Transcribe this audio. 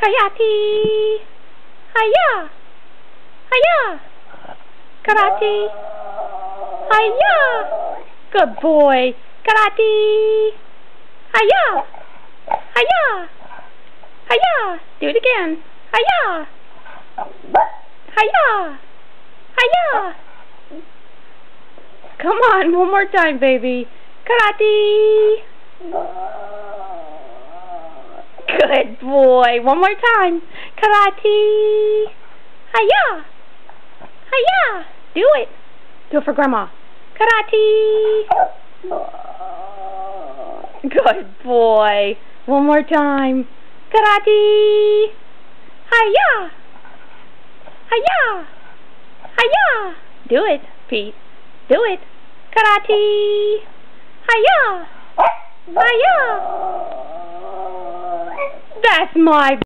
Karate. Hiya. Hiya. Karate. Hiya. Good boy. Karate. Hiya. Hiya. Hiya. Do it again. Hiya. Hiya. Hiya. Come on, one more time, baby. Karate. Good boy. One more time. Karate. Hiya. Hiya. Do it. Do it for Grandma. Karate. Good boy. One more time. Karate. Hiya. Hiya. Hiya. Do it, Pete. Do it. Karate. Hiya. Hiya. That's my